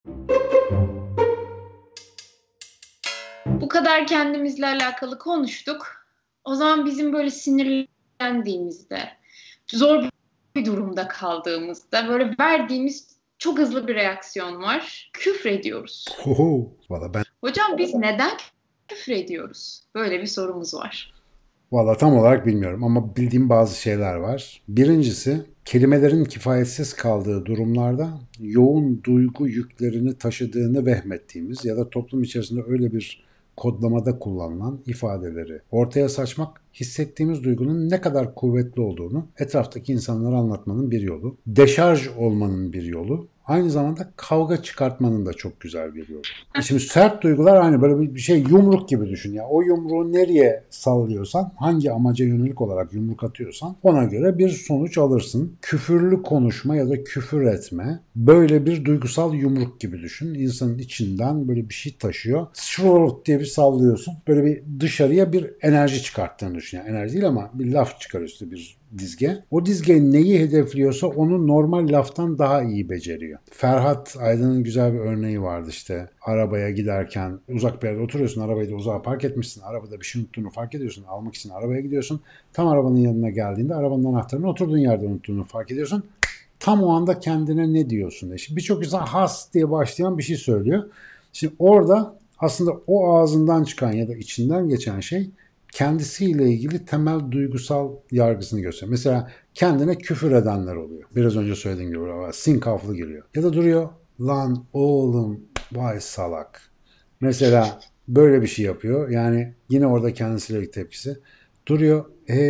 Bu kadar kendimizle alakalı konuştuk. O zaman bizim böyle sinirlendiğimizde, zor bir durumda kaldığımızda böyle verdiğimiz çok hızlı bir reaksiyon var. Küfrediyoruz. Valla ben Hocam biz neden küfrediyoruz? Böyle bir sorumuz var. Valla tam olarak bilmiyorum ama bildiğim bazı şeyler var. Birincisi, kelimelerin kifayetsiz kaldığı durumlarda yoğun duygu yüklerini taşıdığını vehmettiğimiz ya da toplum içerisinde öyle bir kodlamada kullanılan ifadeleri ortaya saçmak, hissettiğimiz duygunun ne kadar kuvvetli olduğunu etraftaki insanlara anlatmanın bir yolu. Deşarj olmanın bir yolu. Aynı zamanda kavga çıkartmanın da çok güzel bir yolu. Şimdi sert duygular aynı böyle bir şey, yumruk gibi düşün ya. O yumruğu nereye sallıyorsan, hangi amaca yönelik olarak yumruk atıyorsan ona göre bir sonuç alırsın. Küfürlü konuşma ya da küfür etme böyle bir duygusal yumruk gibi düşün. İnsanın içinden böyle bir şey taşıyor. Şururt diye bir sallıyorsun. Böyle bir dışarıya bir enerji çıkarttığını düşün. Yani enerji değil ama bir laf çıkarıyorsun, bir dizge. O dizge neyi hedefliyorsa onu normal laftan daha iyi beceriyor. Ferhat Aydın'ın güzel bir örneği vardı işte. Arabaya giderken uzak bir yerde oturuyorsun. Arabayı da uzağa park etmişsin. Arabada bir şey unuttuğunu fark ediyorsun. Almak için arabaya gidiyorsun. Tam arabanın yanına geldiğinde arabanın anahtarını oturduğun yerde unuttuğunu fark ediyorsun. Tam o anda kendine ne diyorsun? Şimdi birçok insan has diye başlayan bir şey söylüyor. Şimdi orada aslında o ağzından çıkan ya da içinden geçen şey kendisiyle ilgili temel duygusal yargısını gösteriyor. Mesela kendine küfür edenler oluyor. Biraz önce söylediğim gibi sinkaflı giriyor. Ya da duruyor, lan oğlum vay salak. Mesela böyle bir şey yapıyor. Yani yine orada kendisiyle ilgili tepkisi. Duruyor,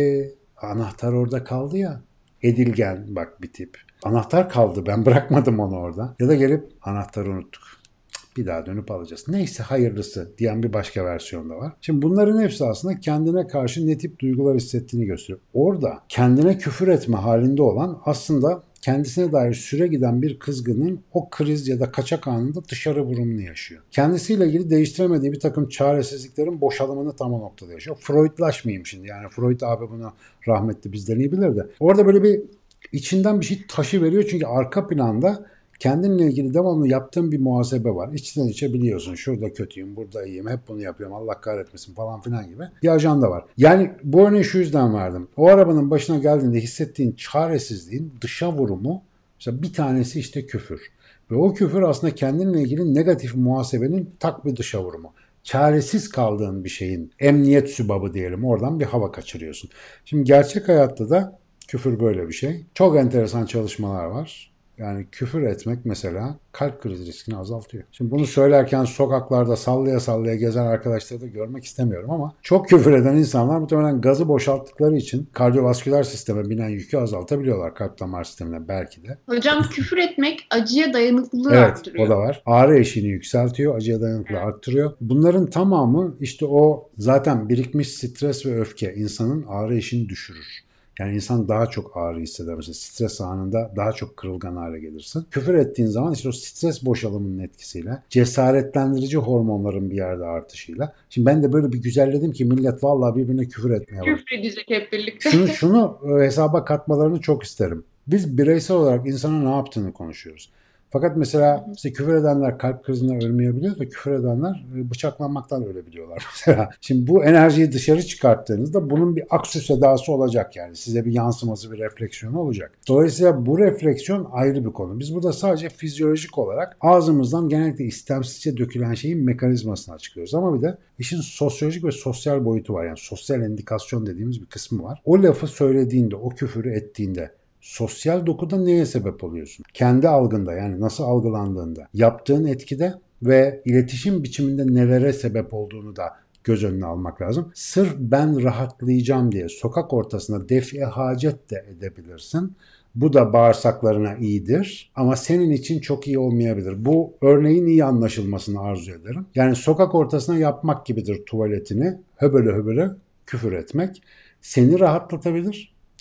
anahtar orada kaldı ya. Edilgen bak bir tip. Anahtar kaldı, ben bırakmadım onu orada. Ya da gelip anahtarı unuttuk, bir daha dönüp alacağız. Neyse hayırlısı diyen bir başka versiyon da var. Şimdi bunların hepsi aslında kendine karşı ne tip duygular hissettiğini gösteriyor. Orada kendine küfür etme halinde olan aslında kendisine dair süre giden bir kızgının o kriz ya da kaçak anında dışarı vurumunu yaşıyor. Kendisiyle ilgili değiştiremediği bir takım çaresizliklerin boşalımını tam o noktada yaşıyor. Freudlaşmayayım şimdi, yani Freud abi bunu rahmetli bizden iyi bilir de. Orada böyle bir içinden bir şey taşı veriyor çünkü arka planda kendinle ilgili devamlı yaptığın bir muhasebe var. İçten içe biliyorsun, şurada kötüyüm, burada iyiyim, hep bunu yapıyorum, Allah kahretmesin falan filan gibi bir ajanda var. Yani bu örneği şu yüzden verdim. O arabanın başına geldiğinde hissettiğin çaresizliğin dışa vurumu, mesela bir tanesi işte küfür. Ve o küfür aslında kendinle ilgili negatif muhasebenin tak bir dışa vurumu. Çaresiz kaldığın bir şeyin emniyet sübabı diyelim, oradan bir hava kaçırıyorsun. Şimdi gerçek hayatta da küfür böyle bir şey. Çok enteresan çalışmalar var. Yani küfür etmek mesela kalp krizi riskini azaltıyor. Şimdi bunu söylerken sokaklarda sallaya sallaya gezen arkadaşları da görmek istemiyorum ama çok küfür eden insanlar muhtemelen gazı boşalttıkları için kardiyovasküler sisteme binen yükü azaltabiliyorlar, kalp damar sistemine belki de. Hocam küfür etmek acıya dayanıklılığı Evet, o arttırıyor. da var. Ağrı eşiğini yükseltiyor, acıya dayanıklılığı Evet. arttırıyor. Bunların tamamı işte o zaten birikmiş stres ve öfke insanın ağrı eşiğini düşürür. Yani insan daha çok ağrı hisseder. Mesela stres anında daha çok kırılgan hale gelirsin. Küfür ettiğin zaman işte o stres boşalımının etkisiyle, cesaretlendirici hormonların bir yerde artışıyla. Şimdi ben de böyle bir güzelledim ki millet vallahi birbirine küfür etmeye başladı. Küfredecek hep birlikte. Şunu hesaba katmalarını çok isterim. Biz bireysel olarak insana ne yaptığını konuşuyoruz. Fakat mesela işte küfür edenler kalp krizinden ölmeyebiliyor da küfür edenler bıçaklanmaktan ölebiliyorlar mesela. Şimdi bu enerjiyi dışarı çıkarttığınızda bunun bir aksü sedası olacak yani. Size bir yansıması, bir refleksiyonu olacak. Dolayısıyla bu refleksiyon ayrı bir konu. Biz burada sadece fizyolojik olarak ağzımızdan genellikle istemsizce dökülen şeyin mekanizmasını açıklıyoruz. Ama bir de işin sosyolojik ve sosyal boyutu var. Yani sosyal endikasyon dediğimiz bir kısmı var. O lafı söylediğinde, o küfürü ettiğinde sosyal dokuda neye sebep oluyorsun? Kendi algında, yani nasıl algılandığında, yaptığın etkide ve iletişim biçiminde nelere sebep olduğunu da göz önüne almak lazım. Sırf ben rahatlayacağım diye sokak ortasında defi hacet de edebilirsin. Bu da bağırsaklarına iyidir ama senin için çok iyi olmayabilir. Bu örneğin iyi anlaşılmasını arzu ederim. Yani sokak ortasına yapmak gibidir tuvaletini, höböle höböle küfür etmek. Seni rahatlatabilir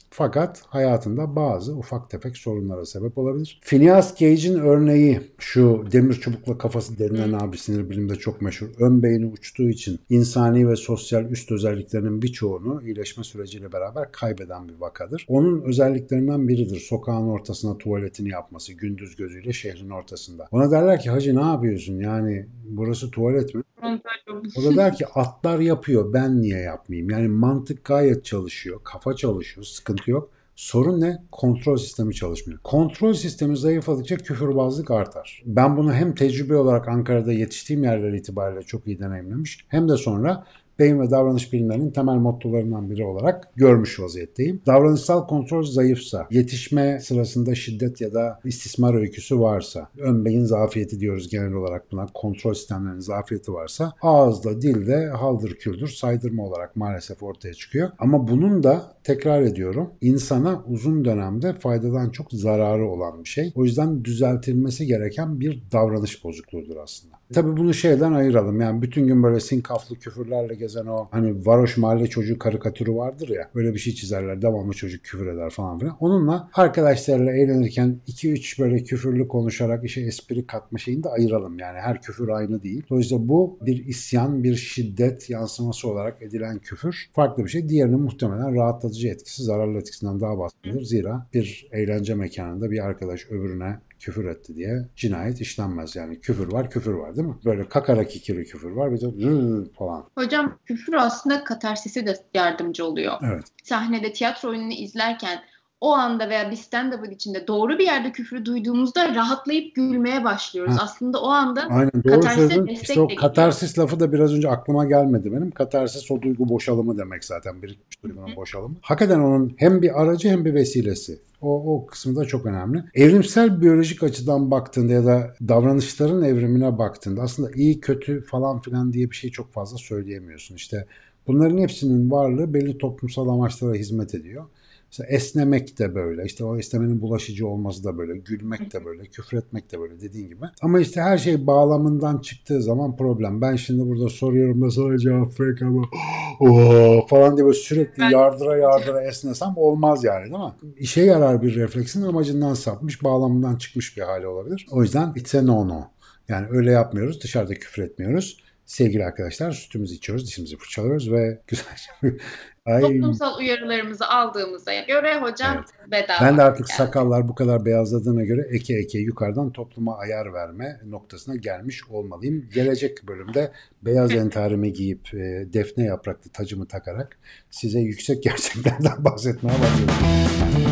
Fakat hayatında bazı ufak tefek sorunlara sebep olabilir. Phineas Gage'in örneği, şu demir çubukla kafası denilen abi, sinir bilimde çok meşhur. Ön beyni uçtuğu için insani ve sosyal üst özelliklerinin birçoğunu iyileşme süreciyle beraber kaybeden bir vakadır. Onun özelliklerinden biridir sokağın ortasına tuvaletini yapması, gündüz gözüyle şehrin ortasında. Ona derler ki hacı ne yapıyorsun, yani burası tuvalet mi? O da der ki atlar yapıyor, ben niye yapmayayım? Yani mantık gayet çalışıyor, kafa çalışıyor, sıkıntı yok. Sorun ne? Kontrol sistemi çalışmıyor. Kontrol sistemi zayıfladıkça küfürbazlık artar. Ben bunu hem tecrübe olarak Ankara'da yetiştiğim yerler itibariyle çok iyi deneyimlemiş, hem de sonra beyin ve davranış bilimlerinin temel mottolarından biri olarak görmüş vaziyetteyim. Davranışsal kontrol zayıfsa, yetişme sırasında şiddet ya da istismar öyküsü varsa, ön beyin zafiyeti diyoruz genel olarak buna, kontrol sistemlerinin zafiyeti varsa, ağızda, dilde haldır küldür saydırma olarak maalesef ortaya çıkıyor. Ama bunun da, tekrar ediyorum, insana uzun dönemde faydadan çok zararı olan bir şey. O yüzden düzeltilmesi gereken bir davranış bozukluğudur aslında. Tabii bunu şeyden ayıralım. Yani bütün gün böyle sinkaflı küfürlerle gezen o hani varoş mahalle çocuğu karikatürü vardır ya. Böyle bir şey çizerler. Devamlı çocuk küfür eder falan filan. Onunla arkadaşlarla eğlenirken 2-3 böyle küfürlü konuşarak işe espri katma şeyini de ayıralım. Yani her küfür aynı değil. Dolayısıyla bu bir isyan, bir şiddet yansıması olarak edilen küfür farklı bir şey. Diğerinin muhtemelen rahatlatıcı etkisi, zararlı etkisinden daha baskındır. Zira bir eğlence mekanında bir arkadaş öbürüne küfür etti diye cinayet işlenmez. Yani küfür var, küfür var değil mi? Böyle kakara kikiri küfür var, bir de falan. Hocam küfür aslında katarsisi de yardımcı oluyor. Evet. Sahnede tiyatro oyununu izlerken o anda veya bir stand-up'ın içinde doğru bir yerde küfrü duyduğumuzda rahatlayıp gülmeye başlıyoruz. Aslında o anda aynen, doğru katarsise söyledin. destek İşte o de katarsis lafı da biraz önce aklıma gelmedi benim. Katarsis o duygu boşalımı demek zaten. Birikmiş duygunun boşalımı. Hakikaten onun hem bir aracı hem bir vesilesi. O kısmı da çok önemli. Evrimsel biyolojik açıdan baktığında ya da davranışların evrimine baktığında aslında iyi kötü falan filan diye bir şey çok fazla söyleyemiyorsun. İşte bunların hepsinin varlığı belli toplumsal amaçlara hizmet ediyor. Mesela esnemek de böyle, işte o esnemenin bulaşıcı olması da böyle, gülmek de böyle, küfretmek de böyle dediğin gibi. Ama işte her şey bağlamından çıktığı zaman problem. Ben şimdi burada soruyorum da sana cevap ver ama falan diye böyle sürekli yardıra yardıra esnesem olmaz yani, değil mi? İşe yarar bir refleksin amacından sapmış, bağlamından çıkmış bir hali olabilir. O yüzden it's a no no. Yani öyle yapmıyoruz, dışarıda küfür etmiyoruz. Sevgili arkadaşlar, sütümüzü içiyoruz, dişimizi fırçalıyoruz ve güzelce toplumsal uyarılarımızı aldığımıza göre hocam evet. bedava. Ben de artık sakallar bu kadar beyazladığına göre eke eke yukarıdan topluma ayar verme noktasına gelmiş olmalıyım. Gelecek bölümde beyaz entarimi giyip defne yapraklı tacımı takarak size yüksek gerçeklerden bahsetmeye başlayacağım.